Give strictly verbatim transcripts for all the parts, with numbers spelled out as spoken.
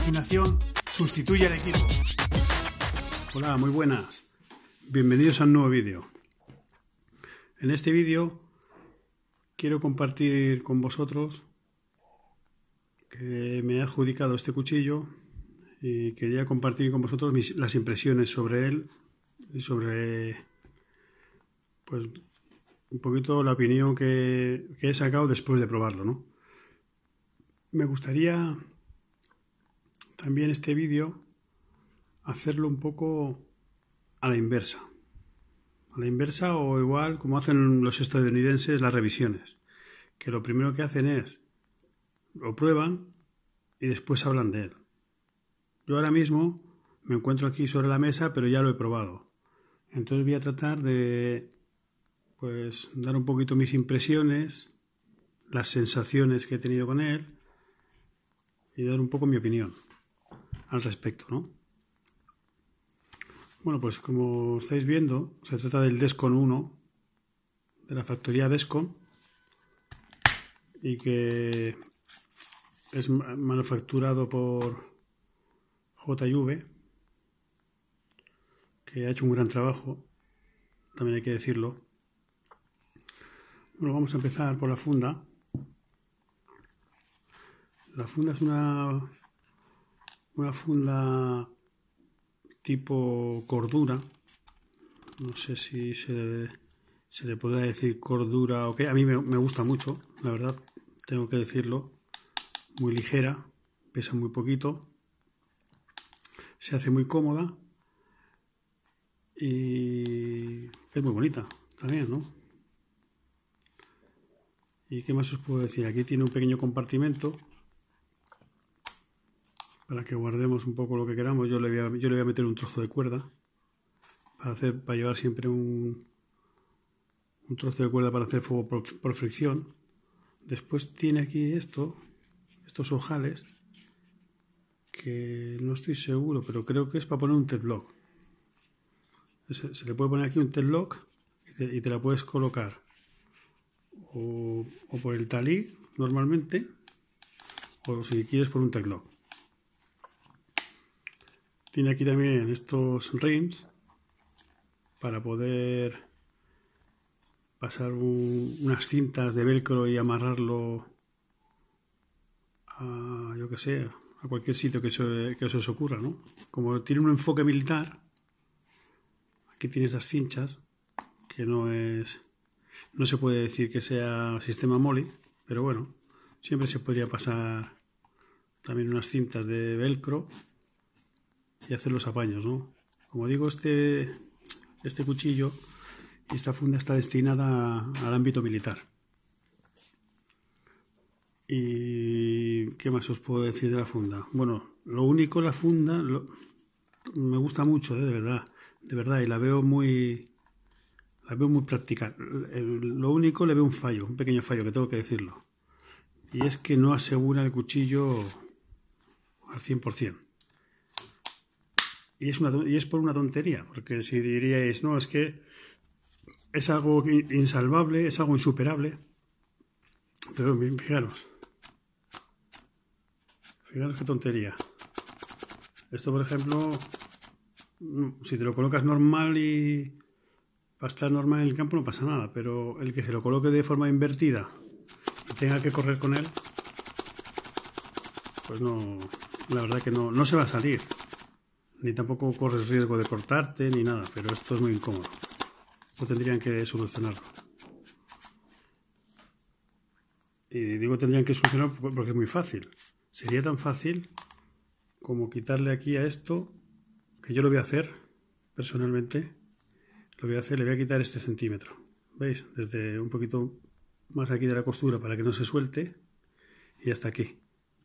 imaginación sustituye al equipo. Hola, muy buenas. Bienvenidos a un nuevo vídeo. En este vídeo quiero compartir con vosotros que me he adjudicado este cuchillo y quería compartir con vosotros mis, las impresiones sobre él y sobre pues un poquito la opinión que, que he sacado después de probarlo, ¿no? Me gustaría también este vídeo hacerlo un poco a la inversa. A la inversa o igual como hacen los estadounidenses las revisiones. Que lo primero que hacen es lo prueban y después hablan de él. Yo ahora mismo me encuentro aquí sobre la mesa, pero ya lo he probado. Entonces voy a tratar de pues dar un poquito mis impresiones, las sensaciones que he tenido con él y dar un poco mi opinión al respecto, ¿no? Bueno, pues como estáis viendo, se trata del Descon uno, de la factoría Descon, y que es manufacturado por J V, que ha hecho un gran trabajo, también hay que decirlo. Bueno, vamos a empezar por la funda. La funda es una, una funda tipo cordura. No sé si se, se le podrá decir cordura o qué. A mí me, me gusta mucho, la verdad, tengo que decirlo. Muy ligera, pesa muy poquito, se hace muy cómoda y es muy bonita también, ¿no? ¿Y qué más os puedo decir? Aquí tiene un pequeño compartimento para que guardemos un poco lo que queramos. Yo le voy a, yo le voy a meter un trozo de cuerda para, hacer, para llevar siempre un, un trozo de cuerda para hacer fuego por, por fricción. Después tiene aquí esto, estos ojales, que no estoy seguro, pero creo que es para poner un T-lock. Se, se le puede poner aquí un T-lock y te, y te la puedes colocar o, o por el talí normalmente, o si quieres por un T-lock. Tiene aquí también estos rings para poder pasar un, unas cintas de velcro y amarrarlo a, yo que sé, a cualquier sitio que, se, que se os ocurra, ¿no? Como tiene un enfoque militar, aquí tiene estas cinchas, que no es, no se puede decir que sea sistema MOLLE, pero bueno, siempre se podría pasar también unas cintas de velcro y hacer los apaños, ¿no? Como digo, este, este cuchillo y esta funda está destinada al ámbito militar. ¿Y qué más os puedo decir de la funda? Bueno, lo único, la funda lo, me gusta mucho, ¿eh? de verdad, de verdad, y la veo muy, la veo muy práctica. Lo único, le veo un fallo, un pequeño fallo, que tengo que decirlo, y es que no asegura el cuchillo al cien por cien. Y es, una, y es por una tontería, porque si diríais, no, es que es algo insalvable, es algo insuperable, pero fijaros, fijaros qué tontería. Esto, por ejemplo, si te lo colocas normal y para estar normal en el campo no pasa nada, pero el que se lo coloque de forma invertida y tenga que correr con él, pues no, la verdad que no, no se va a salir. Ni tampoco corres riesgo de cortarte ni nada, pero esto es muy incómodo. Esto tendrían que solucionarlo. Y digo tendrían que solucionarlo porque es muy fácil. Sería tan fácil como quitarle aquí a esto, que yo lo voy a hacer personalmente. Lo voy a hacer, le voy a quitar este centímetro. ¿Veis? Desde un poquito más aquí de la costura para que no se suelte y hasta aquí.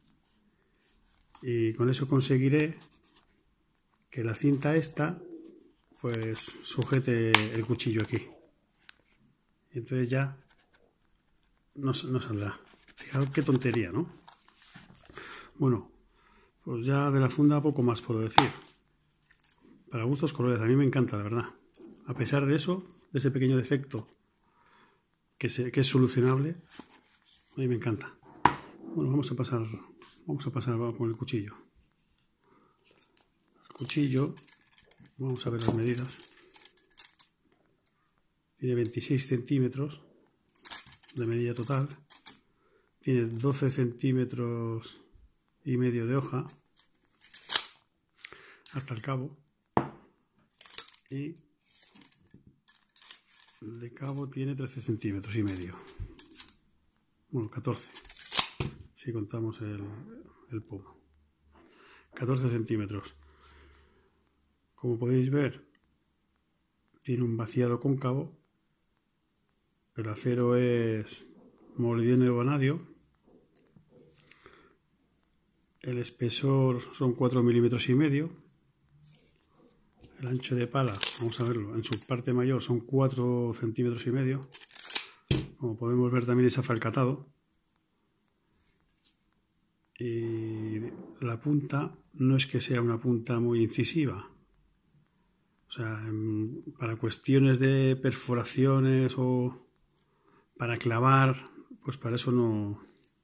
Y con eso conseguiré que la cinta esta pues sujete el cuchillo aquí. Y entonces ya no, no saldrá. Fijaos qué tontería, ¿no? Bueno, pues ya de la funda poco más puedo decir. Para gustos colores, a mí me encanta, la verdad. A pesar de eso, de ese pequeño defecto que, se, que es solucionable, a mí me encanta. Bueno, vamos a pasar, vamos a pasar con el cuchillo. cuchillo, vamos a ver las medidas, tiene veintiséis centímetros de medida total, tiene doce centímetros y medio de hoja hasta el cabo, y de cabo tiene trece centímetros y medio, bueno, catorce si contamos el, el pomo, catorce centímetros. Como podéis ver, tiene un vaciado cóncavo, el acero es molibdeno de vanadio, el espesor son cuatro milímetros y medio, el ancho de pala, vamos a verlo, en su parte mayor son cuatro centímetros y medio, como podemos ver también es afalcatado, y la punta no es que sea una punta muy incisiva, o sea, en, para cuestiones de perforaciones o para clavar, pues para eso no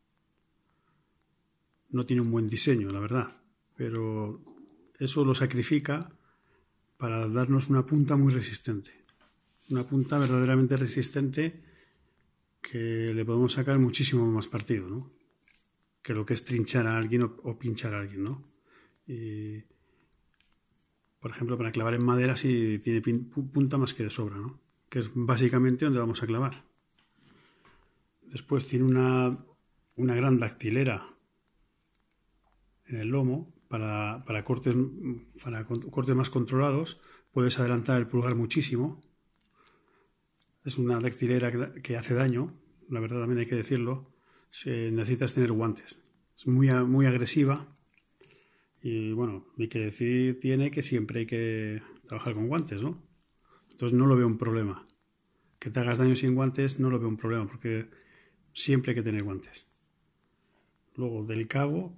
no tiene un buen diseño, la verdad, pero eso lo sacrifica para darnos una punta muy resistente, una punta verdaderamente resistente que le podemos sacar muchísimo más partido, ¿no?, que lo que es trinchar a alguien o, o pinchar a alguien, ¿no? Y, por ejemplo, para clavar en madera sí tiene punta más que de sobra, ¿no?, que es básicamente donde vamos a clavar. Después tiene una, una gran dactilera en el lomo para, para, cortes, para cortes más controlados. Puedes adelantar el pulgar muchísimo. Es una dactilera que, que hace daño, la verdad también hay que decirlo. Se, necesitas tener guantes. Es muy, muy agresiva y bueno, ni que decir tiene que siempre hay que trabajar con guantes, ¿no? Entonces no lo veo un problema. Que te hagas daño sin guantes no lo veo un problema porque siempre hay que tener guantes. Luego del cabo,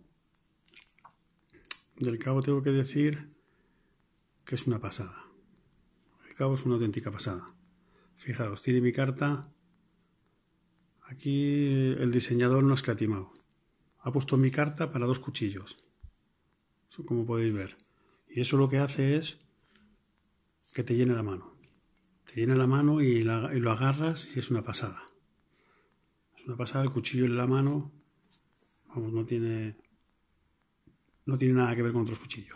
del cabo tengo que decir que es una pasada. El cabo es una auténtica pasada. Fijaros, tiene mi carta. Aquí el diseñador no ha escatimado. Ha puesto mi carta para dos cuchillos, eso como podéis ver. Y eso lo que hace es que te llene la mano. Te llena la mano y, la, y lo agarras y es una pasada. Es una pasada, el cuchillo en la mano, vamos, no tiene, no tiene nada que ver con otros cuchillos.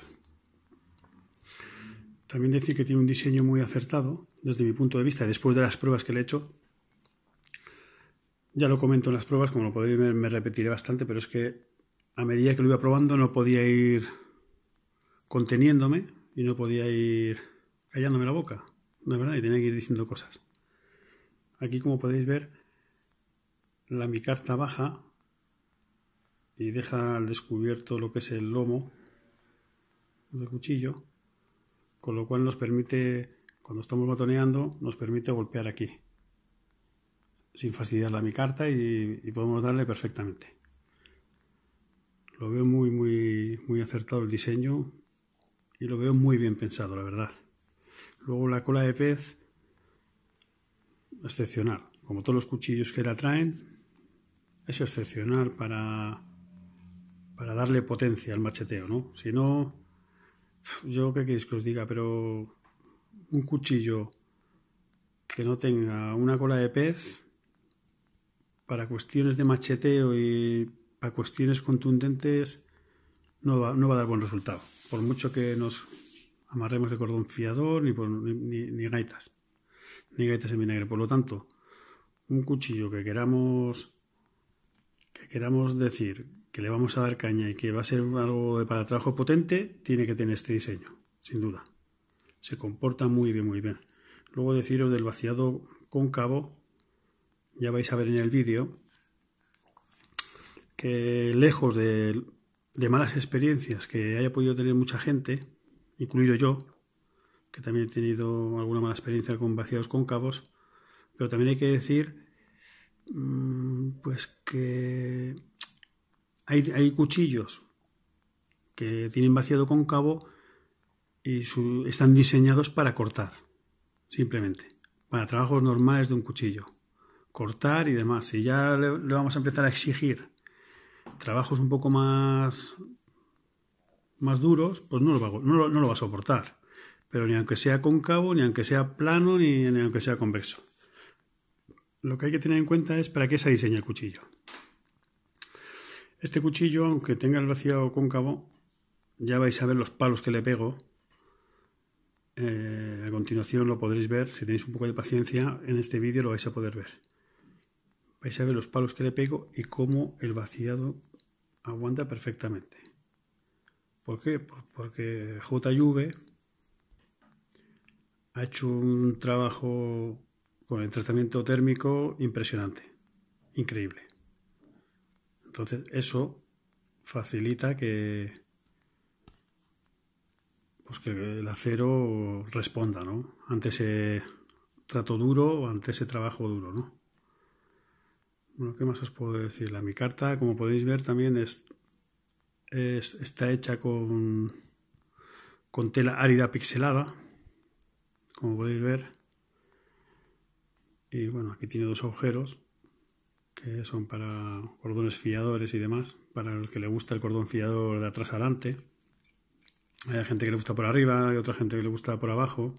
También decir que tiene un diseño muy acertado, desde mi punto de vista, después de las pruebas que le he hecho. Ya lo comento en las pruebas, como lo podéis ver, me repetiré bastante, pero es que a medida que lo iba probando no podía ir conteniéndome y no podía ir callándome la boca, de verdad, y tenía que ir diciendo cosas. Aquí, como podéis ver, la micarta baja y deja al descubierto lo que es el lomo del cuchillo, con lo cual nos permite, cuando estamos batoneando, nos permite golpear aquí sin fastidiar la micarta y, y podemos darle perfectamente. Lo veo muy muy muy acertado el diseño y lo veo muy bien pensado, la verdad. Luego la cola de pez, excepcional, como todos los cuchillos que la traen, es excepcional para para darle potencia al macheteo, ¿no? Si no, yo qué queréis que os diga, pero un cuchillo que no tenga una cola de pez para cuestiones de macheteo y para cuestiones contundentes no va, no va a dar buen resultado, por mucho que nos amarremos de cordón fiador ni, por, ni, ni, ni gaitas ni gaitas en vinagre. Por lo tanto, un cuchillo que queramos que queramos decir que le vamos a dar caña y que va a ser algo de para trabajo potente, tiene que tener este diseño, sin duda. Se comporta muy bien, muy bien. Luego deciros del vaciado cóncavo. Ya vais a ver en el vídeo que lejos de, de malas experiencias que haya podido tener mucha gente, incluido yo, que también he tenido alguna mala experiencia con vaciados cóncavos, pero también hay que decir pues que hay, hay cuchillos que tienen vaciado cóncavo y su, están diseñados para cortar, simplemente, para trabajos normales de un cuchillo. Cortar y demás. Si ya le, le vamos a empezar a exigir trabajos un poco más más duros, pues no lo va, no lo, no lo va a soportar. Pero ni aunque sea cóncavo, ni aunque sea plano, ni, ni aunque sea convexo. Lo que hay que tener en cuenta es para qué se diseña el cuchillo. Este cuchillo, aunque tenga el vaciado cóncavo, ya vais a ver los palos que le pego. Eh, a continuación lo podréis ver, si tenéis un poco de paciencia, en este vídeo lo vais a poder ver. Vais a ver los palos que le pego y cómo el vaciado aguanta perfectamente. ¿Por qué? Porque J V ha hecho un trabajo con el tratamiento térmico impresionante, increíble. Entonces eso facilita que, pues que el acero responda, ¿no? Ante ese trato duro o ante ese trabajo duro, ¿no? Bueno, ¿qué más os puedo decir? La micarta, como podéis ver, también es, es, está hecha con, con tela árida pixelada, como podéis ver. Y bueno, aquí tiene dos agujeros que son para cordones fiadores y demás, para el que le gusta el cordón fiador de atrás adelante. Hay gente que le gusta por arriba, hay otra gente que le gusta por abajo.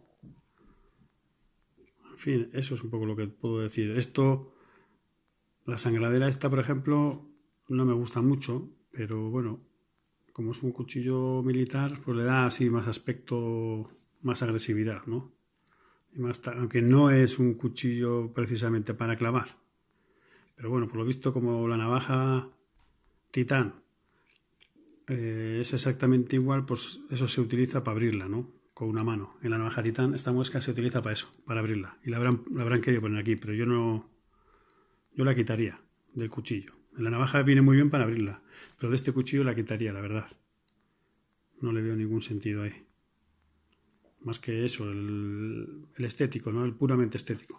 En fin, eso es un poco lo que puedo decir. Esto, la sangradera esta, por ejemplo, no me gusta mucho, pero bueno, como es un cuchillo militar, pues le da así más aspecto, más agresividad, ¿no? Y más, aunque no es un cuchillo precisamente para clavar. Pero bueno, por lo visto, como la navaja Titán eh, es exactamente igual, pues eso se utiliza para abrirla, ¿no? Con una mano. En la navaja Titán esta muesca se utiliza para eso, para abrirla. Y la habrán, la habrán querido poner aquí, pero yo no... Yo la quitaría del cuchillo. En la navaja viene muy bien para abrirla, pero de este cuchillo la quitaría, la verdad. No le veo ningún sentido ahí. Más que eso, el, el estético, ¿no? El puramente estético.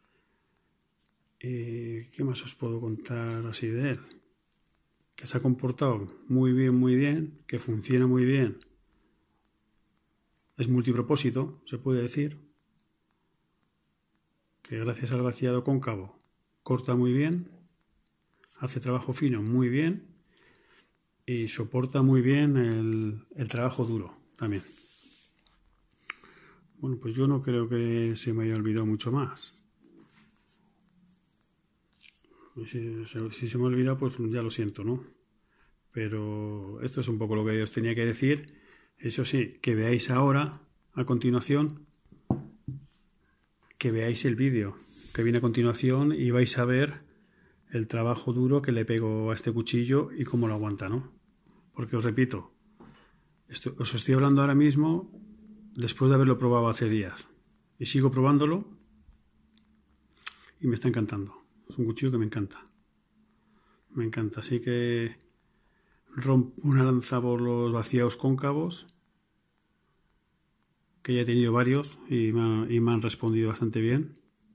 Eh, ¿Qué más os puedo contar así de él? Que se ha comportado muy bien, muy bien, que funciona muy bien. Es multipropósito, se puede decir. Que gracias al vaciado cóncavo corta muy bien, hace trabajo fino muy bien y soporta muy bien el, el trabajo duro también. Bueno, pues yo no creo que se me haya olvidado mucho más. Si, si se me ha olvidado, pues ya lo siento, ¿no? Pero esto es un poco lo que os tenía que decir. Eso sí, que veáis ahora, a continuación, que veáis el vídeo que viene a continuación y vais a ver el trabajo duro que le pego a este cuchillo y cómo lo aguanta, ¿no? Porque os repito, esto, os estoy hablando ahora mismo después de haberlo probado hace días. Y sigo probándolo y me está encantando. Es un cuchillo que me encanta. Me encanta. Así que rompo una lanza por los vaciados cóncavos, que ya he tenido varios y me, ha, y me han respondido bastante bien.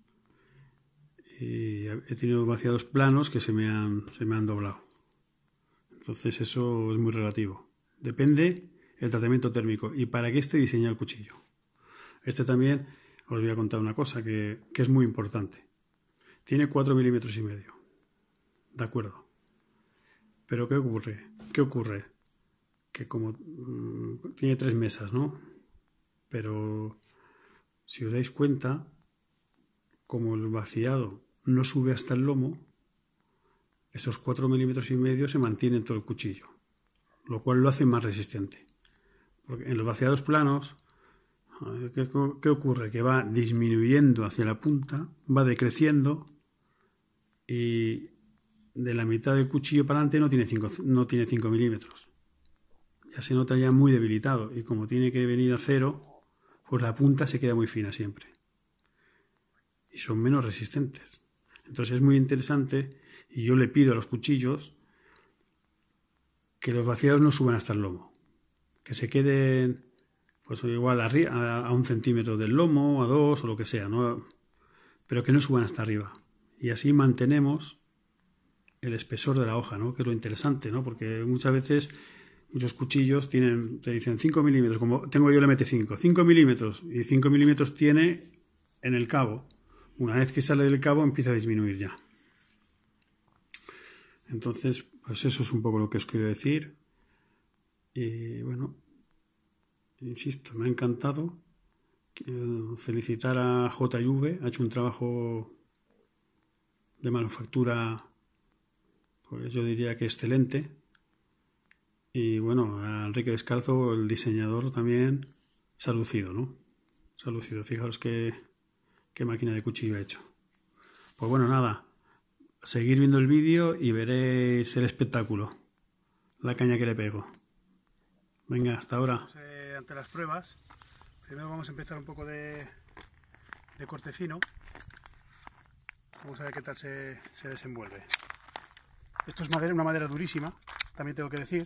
Y he tenido vaciados planos que se me han, se me han doblado. Entonces eso es muy relativo. Depende el tratamiento térmico y para qué esté diseñado el cuchillo. Este también os voy a contar una cosa que, que es muy importante. Tiene cuatro milímetros y medio. De acuerdo. Pero ¿qué ocurre? ¿Qué ocurre? Que como mmm, tiene tres mesas, ¿no? Pero si os dais cuenta, como el vaciado no sube hasta el lomo, esos cuatro milímetros y medio se mantienen en todo el cuchillo, lo cual lo hace más resistente. Porque en los vaciados planos, ¿qué, qué ocurre? Que va disminuyendo hacia la punta, va decreciendo y de la mitad del cuchillo para adelante no tiene cinco, no tiene cinco milímetros. Ya se nota ya muy debilitado y como tiene que venir a cero, pues la punta se queda muy fina siempre. Y son menos resistentes. Entonces es muy interesante y yo le pido a los cuchillos que los vaciados no suban hasta el lomo. Que se queden pues igual a, a un centímetro del lomo, a dos o lo que sea, ¿no? Pero que no suban hasta arriba. Y así mantenemos el espesor de la hoja, ¿no? Que es lo interesante, ¿no? Porque muchas veces muchos cuchillos tienen, te dicen cinco milímetros, como tengo yo el M T cinco, cinco milímetros, y cinco milímetros tiene en el cabo. Una vez que sale del cabo empieza a disminuir ya. Entonces, pues eso es un poco lo que os quiero decir. Y bueno, insisto, me ha encantado. Felicitar a J V, ha hecho un trabajo de manufactura, pues yo diría que excelente. Y bueno, a Enrique Descalzo, el diseñador, también se ha lucido, ¿no? Se ha lucido. Fijaros qué, qué máquina de cuchillo ha hecho. Pues bueno, nada, seguir viendo el vídeo y veréis el espectáculo, la caña que le pego. Venga, hasta ahora. Eh, ante las pruebas, primero vamos a empezar un poco de, de corte fino. Vamos a ver qué tal se, se desenvuelve. Esto es madera, una madera durísima, también tengo que decir.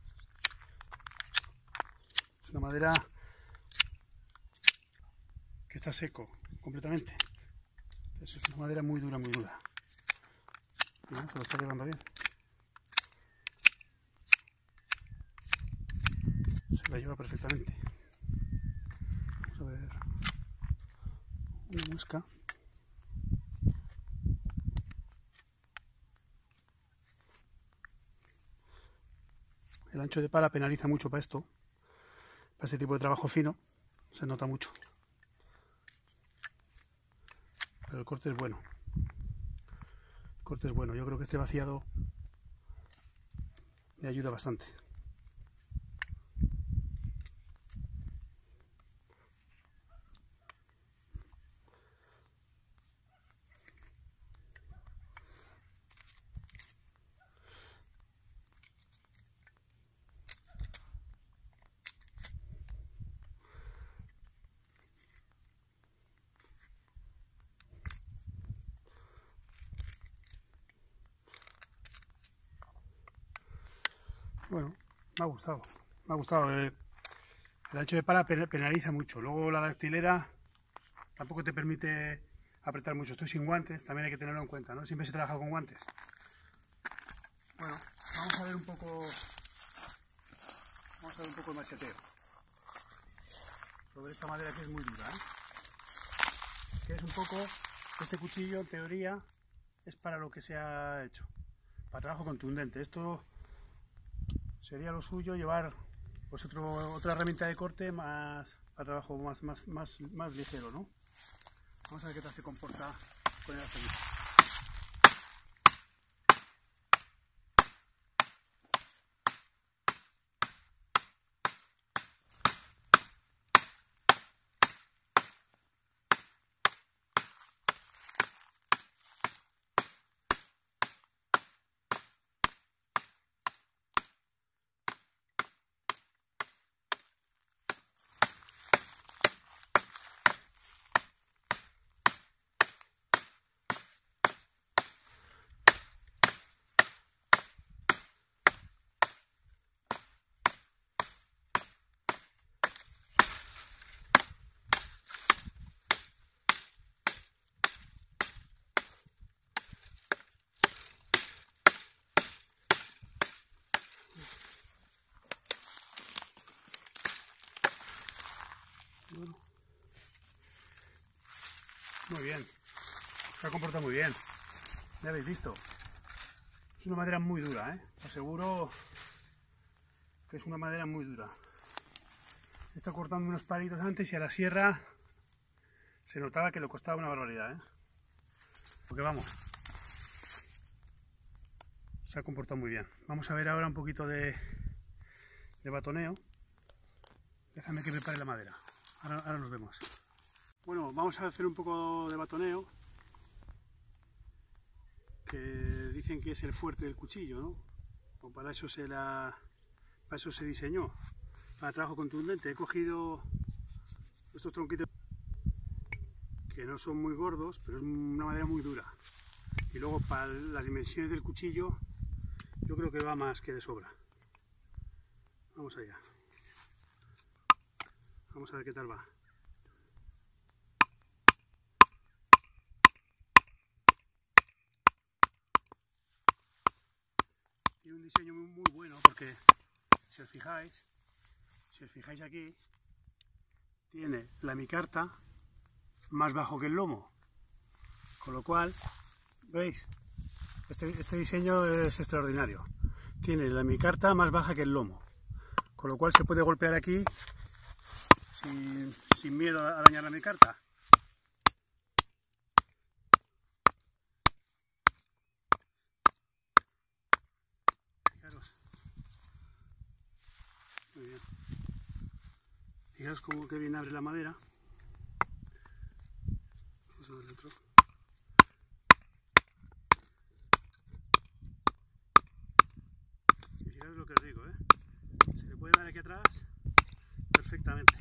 Es una madera que está seco completamente. Entonces es una madera muy dura, muy dura. ¿No? Se lo está llevando bien. Se la lleva perfectamente. Vamos a ver una muesca. El ancho de pala penaliza mucho para esto, para este tipo de trabajo fino, se nota mucho. Pero el corte es bueno. El corte es bueno. Yo creo que este vaciado me ayuda bastante. Bueno, me ha gustado, me ha gustado. Eh, el ancho de pala penaliza mucho. Luego la dactilera tampoco te permite apretar mucho. Estoy sin guantes, también hay que tenerlo en cuenta, ¿no? Siempre se trabaja con guantes. Bueno, vamos a ver un poco, vamos a ver un poco el macheteo sobre esta madera que es muy dura, ¿eh? Que es un poco, este cuchillo en teoría es para lo que se ha hecho, para trabajo contundente. Esto sería lo suyo, llevar pues otro, otra herramienta de corte más para trabajo más, más, más, más ligero, ¿no? Vamos a ver qué tal se comporta con el aceite. Bueno. Muy bien, se ha comportado muy bien, ya habéis visto. Es una madera muy dura, ¿eh? Os aseguro que es una madera muy dura. He estado cortando unos palitos antes y a la sierra se notaba que le costaba una barbaridad, ¿eh? Porque vamos, se ha comportado muy bien. Vamos a ver ahora un poquito de, de batoneo. Déjame que prepare la madera. Ahora, ahora nos vemos. Bueno, vamos a hacer un poco de batoneo, que dicen que es el fuerte del cuchillo, ¿no? O para eso se la, para eso se diseñó, para trabajo contundente. He cogido estos tronquitos que no son muy gordos, pero es una madera muy dura. Y luego para las dimensiones del cuchillo, yo creo que va más que de sobra. Vamos allá. Vamos a ver qué tal va. Tiene un diseño muy, muy bueno porque si os fijáis, si os fijáis aquí, tiene la micarta más bajo que el lomo, con lo cual, ¿veis? Este, este diseño es extraordinario. Tiene la micarta más baja que el lomo, con lo cual se puede golpear aquí sin, sin miedo a dañar la micarta. Fijaros. Muy bien. Fijaros cómo que bien abre la madera. Vamos a ver el otro. Y fijaros lo que os digo, ¿eh? Se le puede dar aquí atrás perfectamente.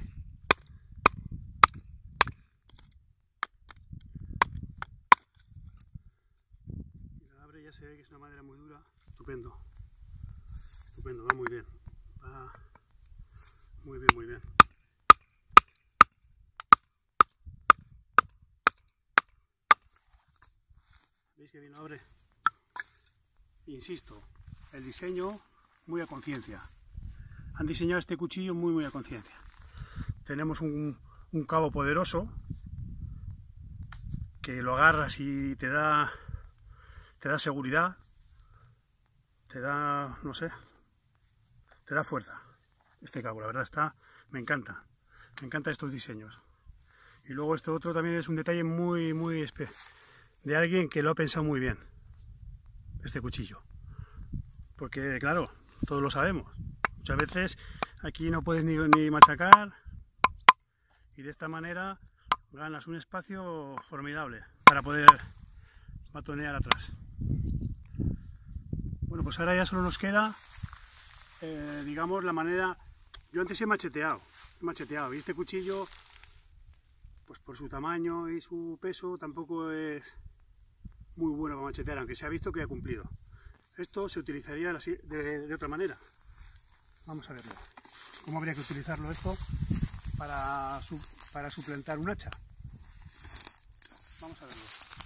Y la abre, ya se ve que es una madera muy dura. Estupendo. Estupendo, va muy bien. Va muy bien, muy bien. ¿Veis que bien lo abre? Insisto, el diseño muy a conciencia. Han diseñado este cuchillo muy muy a conciencia. Tenemos un, un cabo poderoso que lo agarras y te da te da seguridad, te da, no sé, te da fuerza. Este cabo, la verdad está, me encanta, me encantan estos diseños. Y luego este otro también es un detalle muy muy especial, de alguien que lo ha pensado muy bien, este cuchillo. Porque claro, todos lo sabemos. Muchas veces aquí no puedes ni, ni machacar y de esta manera ganas un espacio formidable para poder matonear atrás. Bueno, pues ahora ya solo nos queda, eh, digamos, la manera... Yo antes he macheteado, he macheteado y este cuchillo, pues por su tamaño y su peso, tampoco es muy bueno para machetear, aunque se ha visto que ha cumplido. Esto se utilizaría de, de, de otra manera. Vamos a verlo. ¿Cómo habría que utilizarlo esto para, su, para suplantar un hacha? Vamos a verlo.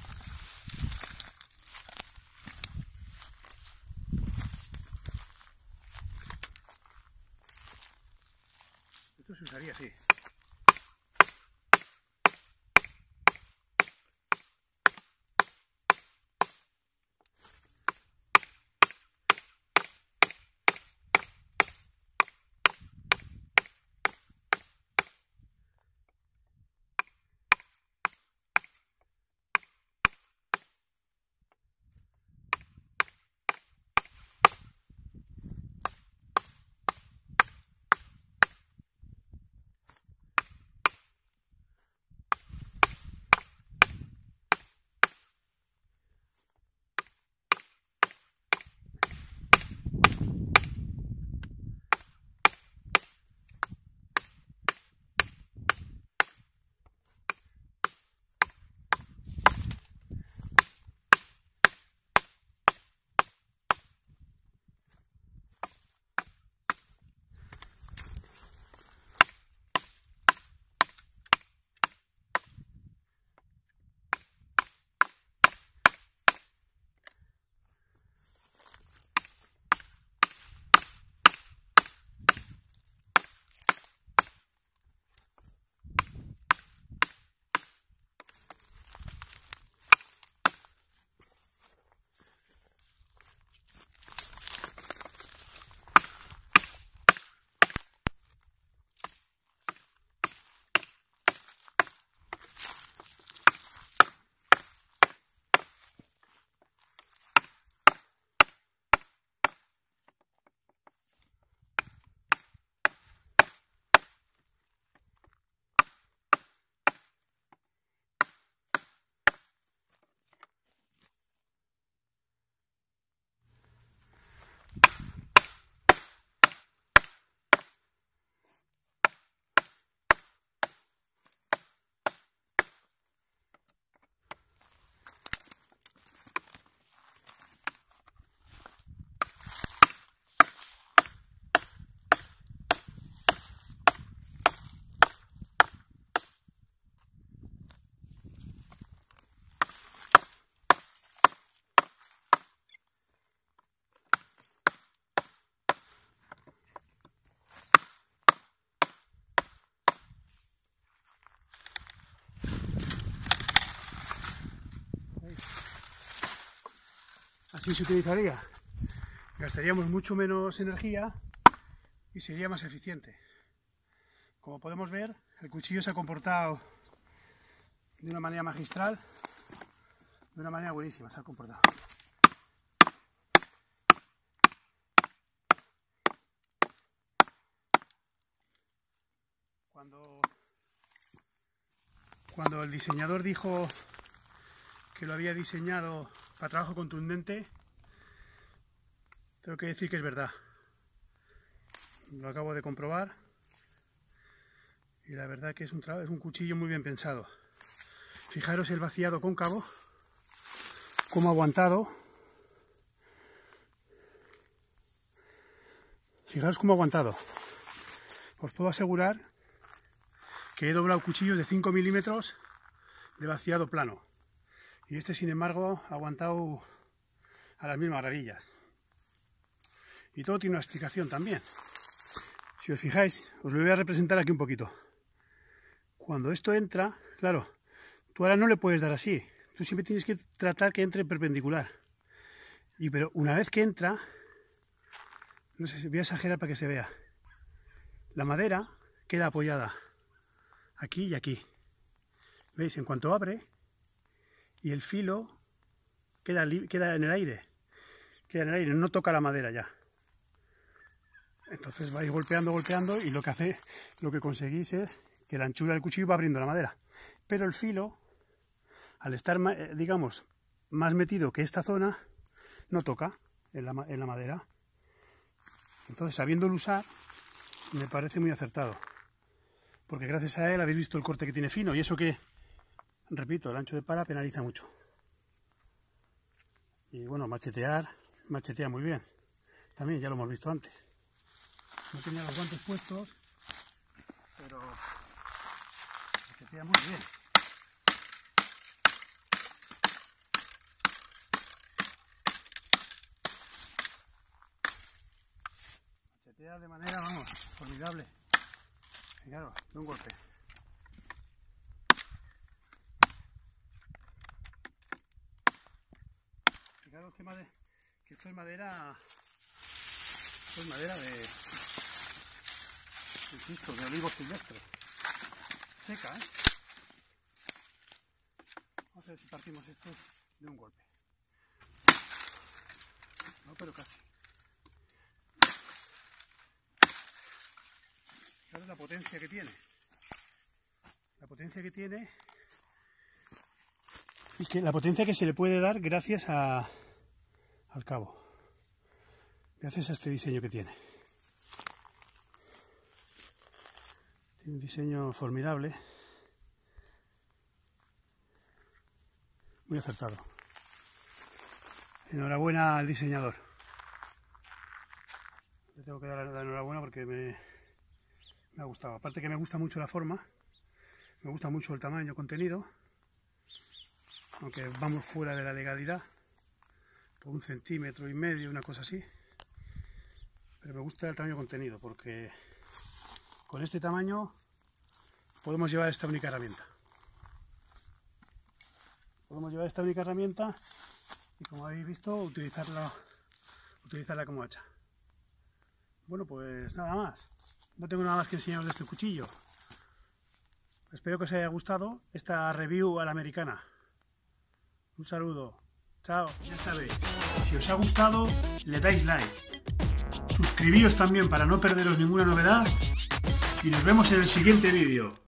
Esto se usaría así. Así se utilizaría. Gastaríamos mucho menos energía y sería más eficiente. Como podemos ver, el cuchillo se ha comportado de una manera magistral, de una manera buenísima se ha comportado. Cuando, cuando el diseñador dijo que lo había diseñado para trabajo contundente, tengo que decir que es verdad. Lo acabo de comprobar y la verdad que es un, es un cuchillo muy bien pensado. Fijaros el vaciado cóncavo, cómo ha aguantado. Fijaros cómo ha aguantado. Os puedo asegurar que he doblado cuchillos de cinco milímetros de vaciado plano. Y este, sin embargo, ha aguantado a las mismas maravillas. Y todo tiene una explicación también. Si os fijáis, os lo voy a representar aquí un poquito. Cuando esto entra, claro, tú ahora no le puedes dar así. Tú siempre tienes que tratar que entre perpendicular. Y pero una vez que entra, no sé si voy a exagerar para que se vea. La madera queda apoyada aquí y aquí. ¿Veis? En cuanto abre y el filo queda, queda en el aire. Queda en el aire, no toca la madera ya. Entonces vais golpeando, golpeando y lo que hace, lo que conseguís es que la anchura del cuchillo va abriendo la madera. Pero el filo, al estar, digamos, más metido que esta zona, no toca en la, en la madera. Entonces, sabiéndolo usar, me parece muy acertado. Porque gracias a él habéis visto el corte que tiene fino. Y eso que, repito, el ancho de pala penaliza mucho. Y bueno, machetear, machetea muy bien. También ya lo hemos visto antes. No tenía los guantes puestos, pero machetea muy bien. Machetea de manera, vamos, formidable. Fijaros, de un golpe. Fijaros que, madera, que esto es madera, esto es madera de, insisto, de olivo silvestre. Seca, ¿eh? Vamos a ver si partimos esto de un golpe. No, pero casi. Fijaros la potencia que tiene. La potencia que tiene y que la potencia que se le puede dar gracias a, al cabo. Gracias a este diseño que tiene. Tiene un diseño formidable. Muy acertado. Enhorabuena al diseñador. Le tengo que dar la enhorabuena porque me, me ha gustado. Aparte que me gusta mucho la forma, me gusta mucho el tamaño, contenido, aunque vamos fuera de la legalidad, por un centímetro y medio, una cosa así. Pero me gusta el tamaño contenido porque con este tamaño podemos llevar esta única herramienta. Podemos llevar esta única herramienta y, como habéis visto, utilizarla, utilizarla como hacha. Bueno, pues nada más. No tengo nada más que enseñaros de este cuchillo. Espero que os haya gustado esta review a la americana. Un saludo. Chao. Ya sabéis, si os ha gustado, le dais like. Suscribíos también para no perderos ninguna novedad. Y nos vemos en el siguiente vídeo.